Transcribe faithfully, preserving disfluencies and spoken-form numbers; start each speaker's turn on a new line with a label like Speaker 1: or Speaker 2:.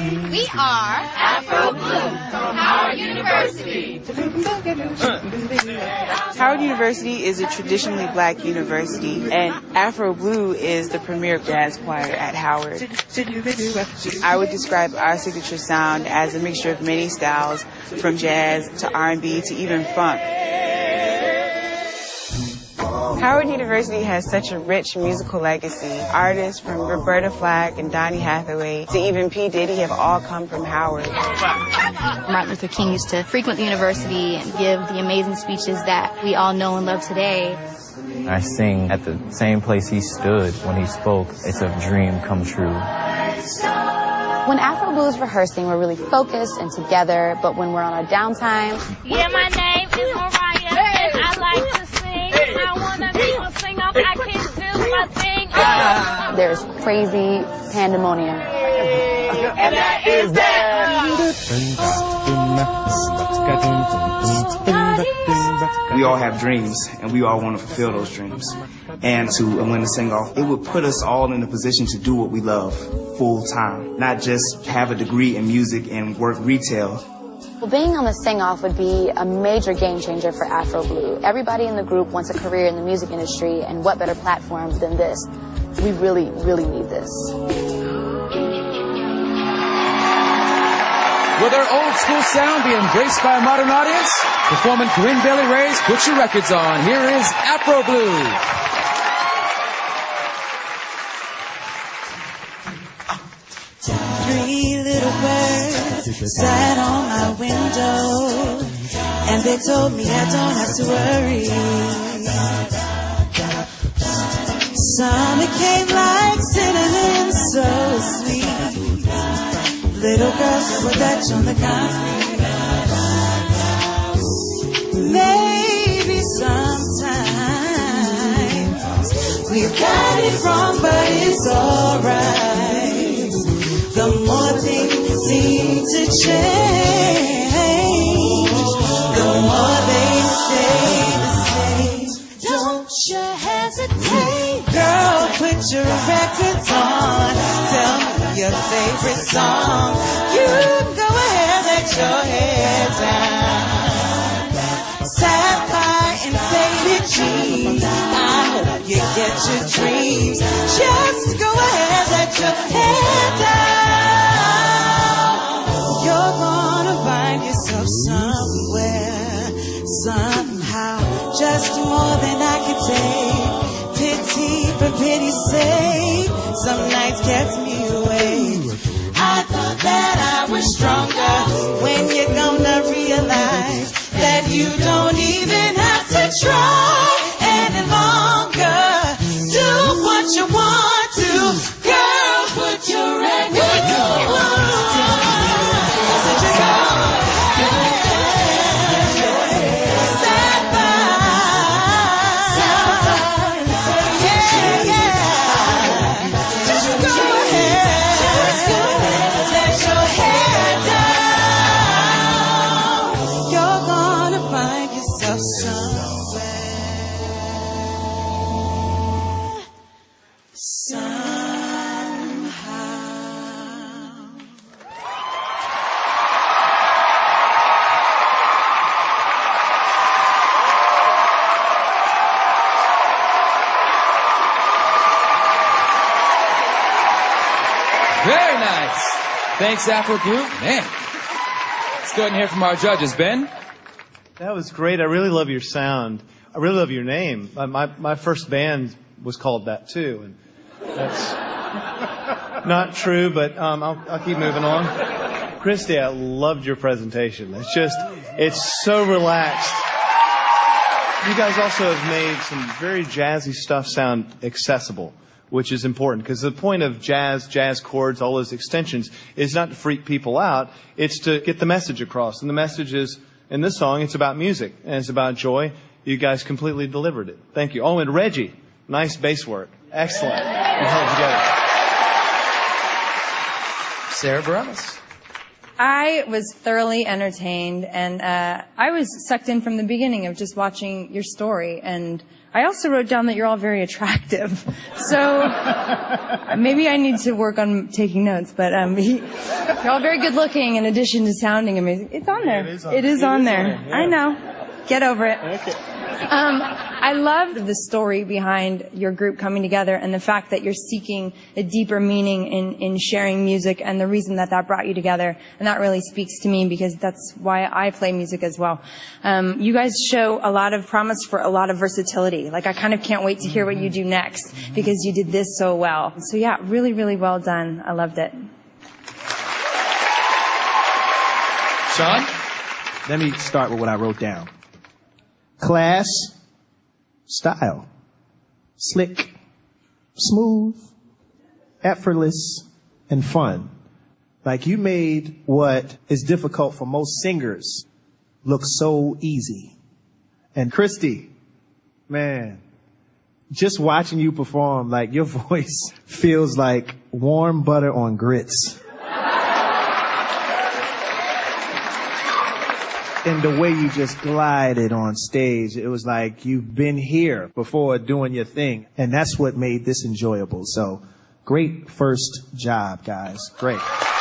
Speaker 1: We are Afro Blue from Howard University.
Speaker 2: Howard University is a traditionally black university, and Afro Blue is the premier jazz choir at Howard. I would describe our signature sound as a mixture of many styles, from jazz to R and B to even funk. Howard University has such a rich musical legacy. Artists from Roberta Flack and Donny Hathaway to even P. Diddy have all come from Howard.
Speaker 3: Martin Luther King used to frequent the university and give the amazing speeches that we all know and love today.
Speaker 4: I sing at the same place he stood when he spoke. It's a dream come true.
Speaker 3: When Afro Blue is rehearsing, we're really focused and together, but when we're on our downtime...
Speaker 5: Yeah, my name is Mariah, hey, and I like to sing. Hey, I want to be a singer, I can do my thing. Oh.
Speaker 3: There's crazy pandemonium.
Speaker 1: And that is that.
Speaker 6: We all have dreams, and we all want to fulfill those dreams. And to win the sing-off, it would put us all in a position to do what we love full time, not just have a degree in music and work retail.
Speaker 3: Well, being on the sing-off would be a major game changer for Afro Blue. Everybody in the group wants a career in the music industry, and what better platform than this? We really, really need this.
Speaker 7: Will their old school sound be embraced by a modern audience? Performing Corinne Bailey Ray's Put Your Records On, here is Afro Blue.
Speaker 8: Three little birds sat on my window, and they told me I don't have to worry. Summer came like cinnamon, so sweet. Little girls will touch on the concrete. Maybe sometimes we've got it wrong, but it's alright. The more things seem to change, the more they stay the same. Don't you hesitate, girl, put your records on. Tell me your favorite song. You go ahead, let your hair down. Sapphire and faded jeans, I hope you get your dreams. Just go ahead, let your hair down. You're gonna find yourself somewhere, somehow, just more than I can take. Pity for pity's sake, some nights kept me awake. I thought that I was stronger. When you're gonna realize that you don't even have to try any longer. Do what you want to, girl, put your record on.
Speaker 7: Very nice. Thanks, Afro Blue. Man. Let's go ahead and hear from our judges. Ben?
Speaker 9: That was great. I really love your sound. I really love your name. My, my, my first band was called that, too. And that's not true, but um, I'll, I'll keep moving on. Christy, I loved your presentation. It's just, it's so relaxed. You guys also have made some very jazzy stuff sound accessible, which is important, because the point of jazz, jazz chords, all those extensions, is not to freak people out. It's to get the message across. And the message is, in this song, it's about music, and it's about joy. You guys completely delivered it. Thank you. Oh, and Reggie, nice bass work. Excellent. You held together.
Speaker 7: Sarah Bareilles.
Speaker 10: I was thoroughly entertained, and uh, I was sucked in from the beginning of just watching your story, and I also wrote down that you're all very attractive. So maybe I need to work on taking notes, but um, he, you're all very good looking in addition to sounding amazing. It's on there. It is on, it is on there. On, yeah. I know. Get over it. Okay. Um, I love the story behind your group coming together and the fact that you're seeking a deeper meaning in, in sharing music and the reason that that brought you together. And that really speaks to me because that's why I play music as well. Um, you guys show a lot of promise for a lot of versatility. Like, I kind of can't wait to hear what you do next because you did this so well. So yeah, really, really well done. I loved it.
Speaker 11: Sean?
Speaker 12: Let me start with what I wrote down. Class, style, slick, smooth, effortless, and fun. Like, you made what is difficult for most singers look so easy. And Christy, man, just watching you perform, like, your voice feels like warm butter on grits. And the way you just glided on stage, it was like you've been here before doing your thing. And that's what made this enjoyable. So great first job, guys. Great.